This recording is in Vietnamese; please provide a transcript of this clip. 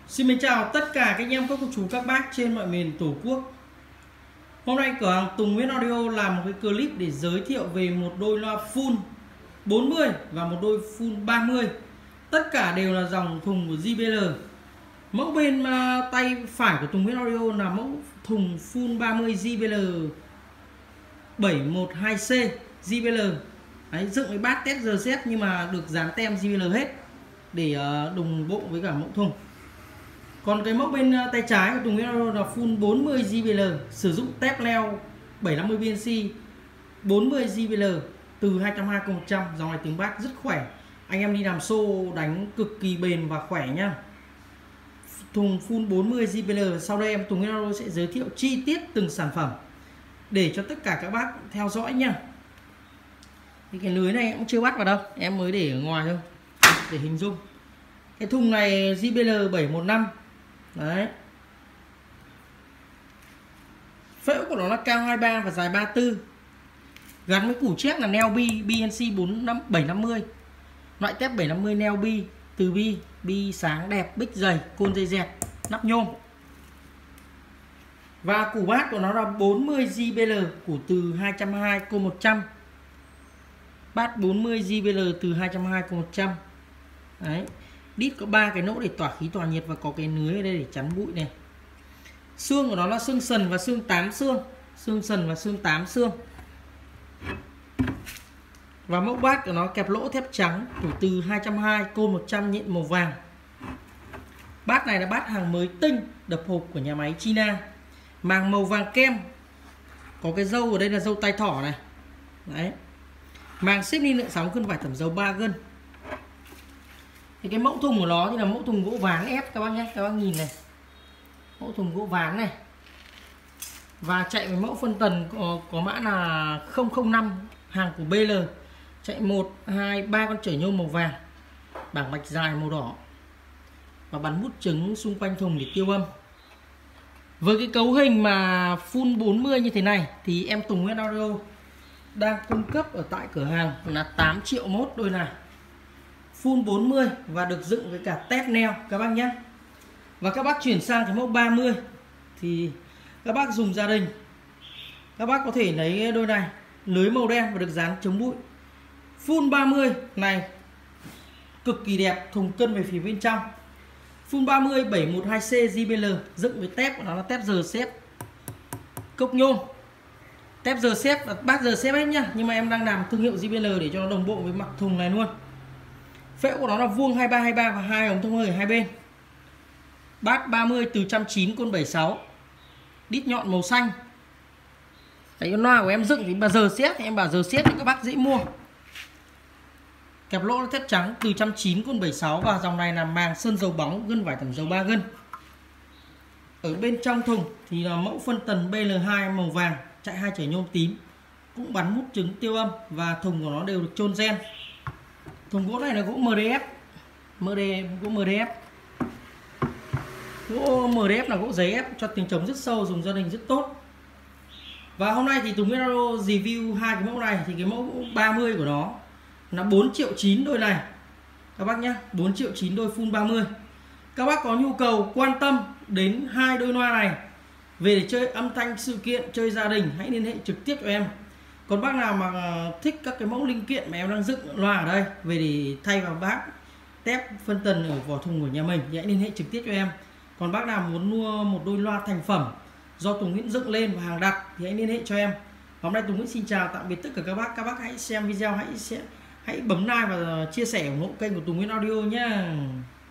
Xin mến chào tất cả các anh em, các cô chú, các bác trên mọi miền Tổ quốc. Hôm nay cửa hàng Tùng Nguyễn Audio làm một cái clip để giới thiệu về một đôi loa full 40 và một đôi full 30. Tất cả đều là dòng thùng của JBL. Mẫu bên tay phải của Tùng Nguyễn Audio là mẫu thùng full 30 JBL 712C JBL. Đấy, dựng với bát test RZ nhưng mà được dán tem JBL hết để đồng bộ với cả mẫu thùng. Còn cái mẫu bên tay trái của Tùng Nguyễn Audio là full 40 JBL, sử dụng tép leo 750 BNC 40 JBL từ 220/100. Dòng này tiếng bass rất khỏe, anh em đi làm xô đánh cực kỳ bền và khỏe nhá. Thùng full 40 JBL. Sau đây em Tùng Nguyễn Audio sẽ giới thiệu chi tiết từng sản phẩm để cho tất cả các bác theo dõi nhá. Thì cái lưới này em cũng chưa bắt vào đâu, em mới để ở ngoài thôi để hình dung. Cái thùng này JBL 715. Đấy. Phễu của nó là cao 23 và dài 34. Gắn với củ chép là neo bi BNC 750. Loại tép 750 neo bi từ bi sáng đẹp, bích dày, côn dây dẹt, nắp nhôm. Và củ bát của nó là 40 JBL, củ từ 220/100. Bát 40 JBL từ 220/100. Đấy. Đít có 3 cái nỗ để tỏa khí tỏa nhiệt và có cái lưới ở đây để chắn bụi này. Xương của nó là xương sần và xương 8 xương. Xương sần và xương 8 xương. Và mẫu bát của nó kẹp lỗ thép trắng, tủ từ 220, côn 100, nhện màu vàng. Bát này là bát hàng mới tinh, đập hộp của nhà máy China. Màng màu vàng kem. Có cái dâu ở đây là dâu tai thỏ này. Đấy. Màng xếp ni lượng 6 cân, vải thẩm dầu 3 cân. Thì cái mẫu thùng của nó thì là mẫu thùng gỗ ván ép các bác nhé, các bác nhìn này. Mẫu thùng gỗ ván này. Và chạy với mẫu phân tần có mã là 005, hàng của BL. Chạy 1, 2, 3 con chổi nhôm màu vàng. Bảng mạch dài màu đỏ. Và bắn bút trứng xung quanh thùng để tiêu âm. Với cái cấu hình mà full 40 như thế này thì em Tùng Nguyễn Audio đang cung cấp ở tại cửa hàng là 8 triệu mốt đôi này. Full 40 và được dựng với cả tép neo các bác nhé. Và các bác chuyển sang cái mẫu 30 thì các bác dùng gia đình, các bác có thể lấy đôi này, lưới màu đen và được dán chống bụi. Full 30 này cực kỳ đẹp, thùng cân về phía bên trong. Full 30 712C JBL, dựng với tép của nó là tép giờ xếp cốc nhôm. Tép giờ xếp và bát giờ xếp hết nhá, nhưng mà em đang làm thương hiệu JBL để cho nó đồng bộ với mặt thùng này luôn. Phễu của nó là vuông 23 và 2 ống thông hơi ở hai bên. Bát 30 từ 190, côn 76. Đít nhọn màu xanh. Đấy, con loa của em dựng thì bà giờ xét thì em bảo giờ xét thì các bác dễ mua. Kẹp lỗ là thép trắng từ 190, côn 76 và dòng này là màng sơn dầu bóng, gân vải thẩm dầu 3 gân. Ở bên trong thùng thì là mẫu phân tần BL2 màu vàng, chạy 2 chảy nhôm tím, cũng bắn mút trứng tiêu âm và thùng của nó đều được chôn gen. Thùng gỗ này là gỗ MDF. Gỗ MDF. Gỗ MDF là gỗ giấy ép cho tiếng trống rất sâu, dùng gia đình rất tốt. Và hôm nay thì Tùng Nguyễn Audio review hai cái mẫu này. Thì cái mẫu 30 của nó là 4,9 triệu đôi này các bác nhé, 4,9 triệu đôi full 30. Các bác có nhu cầu quan tâm đến hai đôi loa này về để chơi âm thanh sự kiện, chơi gia đình, hãy liên hệ trực tiếp cho em. Còn bác nào mà thích các cái mẫu linh kiện mà em đang dựng loa ở đây về để thay vào bát tép phân tần ở vỏ thùng của nhà mình thì hãy liên hệ trực tiếp cho em. Còn bác nào muốn mua một đôi loa thành phẩm do Tùng Nguyễn dựng lên và hàng đặt thì hãy liên hệ cho em. Hôm nay Tùng Nguyễn xin chào tạm biệt tất cả các bác. Các bác hãy xem video, hãy bấm like và chia sẻ ủng hộ kênh của Tùng Nguyễn Audio nhé.